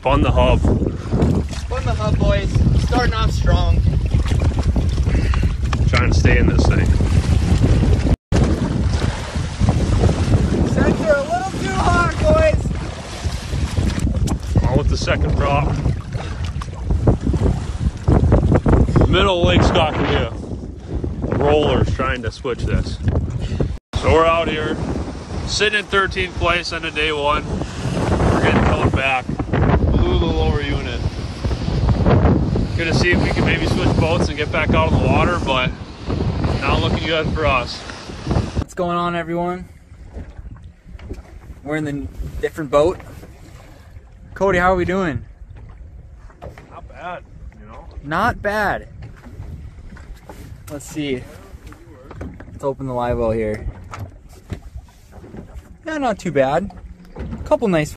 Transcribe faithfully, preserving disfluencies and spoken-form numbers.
Spun the hub. Spun the hub, boys. Starting off strong. Trying to stay in this thing. Center a little too hard, boys. On with the second drop. Middle of Lake Skakawea. Rollers trying to switch this. So we're out here, sitting in thirteenth place on a day one. We're getting towed back. Blew the lower unit. Gonna see if we can maybe switch boats and get back out on the water, but not looking good for us. What's going on, everyone? We're in the different boat. Cody, how are we doing? Not bad, you know? Not bad. Let's see. Let's open the live well here. Yeah, not too bad. A couple nice